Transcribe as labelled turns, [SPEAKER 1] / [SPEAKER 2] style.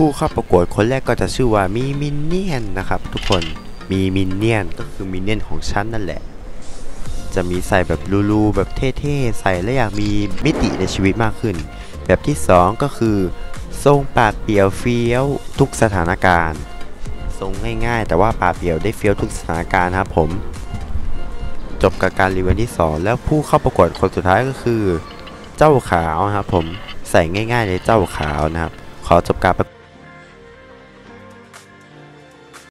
[SPEAKER 1] ผู้เข้าประกวดคนแรกก็จะชื่อว่ามีมินเนี่ยนนะครับทุกคนมีมินเนี่ยนก็คือมินเนี่ยนของฉันนั่นแหละจะมีใส่แบบลูๆแบบเท่ๆใส่แล้วอยากมีมิติในชีวิตมากขึ้นแบบที่2ก็คือทรงปาดเปรียวเฟี้ยวทุกสถานการณ์ทรงง่ายๆแต่ว่าปาดเปรียวได้เฟี้ยวทุกสถานการณ์ครับผมจบกับการรีวิวที่2แล้วผู้เข้าประกวดคนสุดท้ายก็คือเจ้าขาวนะครับผมใส่ง่ายๆเลยเจ้าขาวนะครับขอจบการ